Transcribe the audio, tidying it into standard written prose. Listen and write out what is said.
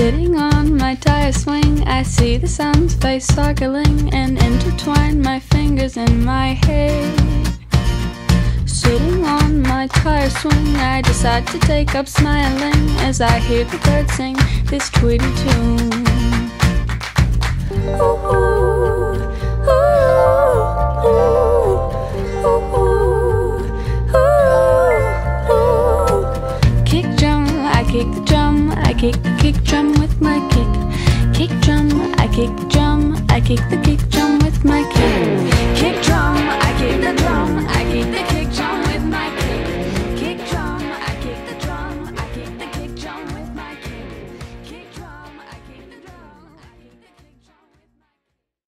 Sitting on my tire swing, I see the sun's face sparkling and intertwine my fingers in my hair. Sitting on my tire swing, I decide to take up smiling as I hear the birds sing this Tweety tune. Ooh, ooh.